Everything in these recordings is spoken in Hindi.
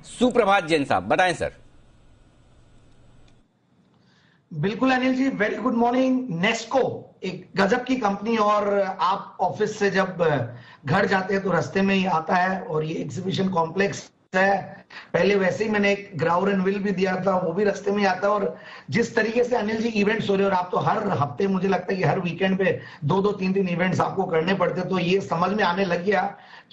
सुप्रभात जैन साहब, बताएं सर। बिल्कुल Anil ji, very good morning. Nesco एक गजब की कंपनी, और आप ऑफिस से जब घर जाते हैं तो रास्ते में ही आता है, और ये एग्जीबिशन कॉम्प्लेक्स है। पहले वैसे ही मैंने एक ग्राउंड एंड विल भी दिया था, वो भी रास्ते में आता है। और जिस तरीके से अनिल जी इवेंट्स हो रहे हैं, और आप तो हर हफ्ते, मुझे लगता है कि हर वीकेंड पे दो दो तीन तीन इवेंट्स आपको करने पड़ते, तो ये समझ में आने लग गया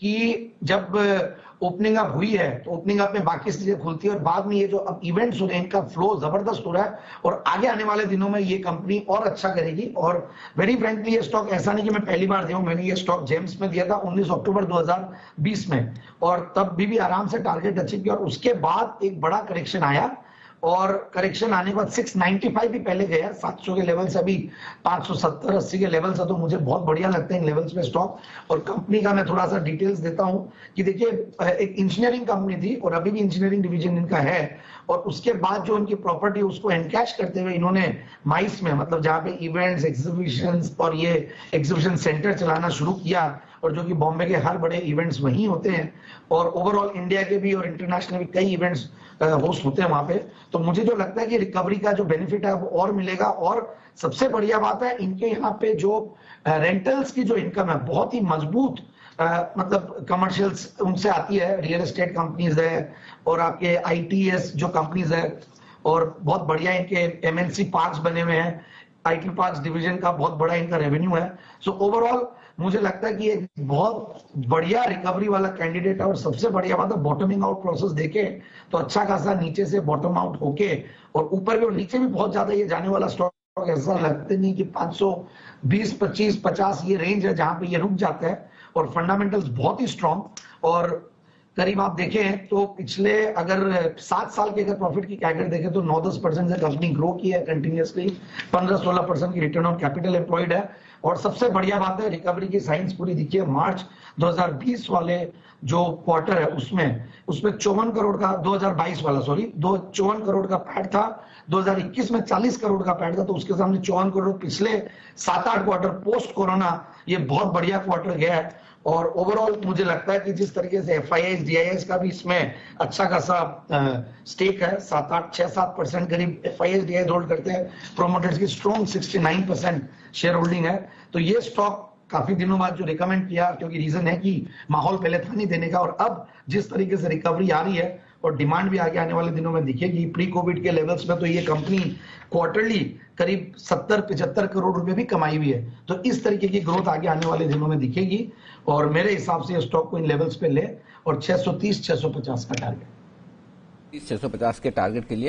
कि जब ओपनिंग अप हुई है तो ओपनिंग अप में बाकी चीजें खुलती है, और बाद में ये जो अब इवेंट्स हो रहे हैं इनका फ्लो जबरदस्त हो रहा है, और आगे आने वाले दिनों में ये कंपनी और अच्छा करेगी। और वेरी फ्रेंकली ये स्टॉक ऐसा नहीं कि मैं पहली बार दिया हूं, मैंने ये स्टॉक जेम्स में दिया था 19 अक्टूबर 2020 में, और तब भी आराम से टारगेट अचीव किया, और उसके बाद एक बड़ा करेक्शन आया, और करेक्शन आने के बाद 695 भी पहले गया, 700 के लेवल से अभी 570-80 के लेवल से, तो मुझे बहुत बढ़िया लगते हैं इन लेवल्स पे स्टॉक। और कंपनी का मैं थोड़ा सा डिटेल्स देता हूं कि देखिए, एक इंजीनियरिंग कंपनी थी और अभी भी इंजीनियरिंग डिवीजन इनका है, और उसके बाद जो उनकी प्रॉपर्टी उसको एनकैश करते हुए इन्होंने माइस में, मतलब जहां पे इवेंट्स, एग्जीबिशंस और ये एग्जीबिशन सेंटर चलाना शुरू किया, और जो कि बॉम्बे के हर बड़े इवेंट्स वहीं होते हैं, और ओवरऑल इंडिया के भी और इंटरनेशनल भी कई इवेंट्स होस्ट होते हैं वहां पे। तो मुझे जो लगता है कि रिकवरी का जो बेनिफिट है वो और मिलेगा। और सबसे बढ़िया बात है, इनके यहाँ पे जो रेंटल्स की जो इनकम है बहुत ही मजबूत, मतलब कमर्शियल्स उनसे आती है, रियल एस्टेट कंपनीज है, और आपके आईटीएस जो कंपनीज है, और बहुत बढ़िया इनके एमएनसी पार्क्स बने हुए हैं। आईटी पार्क्स डिवीजन का बहुत बड़ा इनका रेवेन्यू है। सो ओवरऑल मुझे लगता है कि एक बहुत बढ़िया रिकवरी वाला कैंडिडेट है। और सबसे बढ़िया बात है, बॉटमिंग आउट प्रोसेस देखे तो अच्छा खासा नीचे से बॉटम आउट होके, और ऊपर भी और नीचे भी बहुत ज्यादा ये जाने वाला स्टॉक ऐसा लगता नहीं कि 520, 25, 50 ये रेंज है जहां पे ये रुक जाता है। और फंडामेंटल्स बहुत ही स्ट्रॉन्ग, और करीब आप देखें तो पिछले अगर 7 साल के अगर प्रॉफिट की कैगर देखें तो 9-10% से कंपनी ग्रो की है कंटिन्यूअसली, 15-16% की रिटर्न ऑन कैपिटल एम्प्लॉयड है। और सबसे बढ़िया बात है, रिकवरी की साइंस पूरी दिखी है। मार्च 2020 वाले जो क्वार्टर है उसमें 54 करोड़ का, 2022 वाला सॉरी, 54 करोड़ का पैट था, 2021 में 40 करोड़ का पैट था, तो उसके सामने 54 करोड़ पिछले 7-8 क्वार्टर पोस्ट कोरोना ये बहुत बढ़िया क्वार्टर गया है। और ओवरऑल मुझे लगता है कि जिस तरीके से एफआईआईस, डीआईएस का भी इसमें अच्छा खासा स्टेक है, 7-8-6-7% करीब एफआईआईस, डीआईएस होल्ड करते हैं, प्रोमोटर्स की स्ट्रॉन्ग 69% शेयर होल्डिंग है। तो ये स्टॉक काफी दिनों बाद जो रिकमेंड किया, क्योंकि रीजन है कि माहौल पहले था नहीं देने का, और अब जिस तरीके से रिकवरी आ रही है और डिमांड भी आगे आने वाले दिनों में दिखेगी प्री कोविड के लेवल्स में, तो ये कंपनी क्वार्टरली करीब 70-75 करोड़ रुपए भी कमाई हुई है। तो इस तरीके की ग्रोथ आगे आने वाले दिनों में दिखेगी, और मेरे हिसाब से स्टॉक को इन लेवल्स पे ले, और 630-650 का टारगेट, 650 के टारगेट के लिए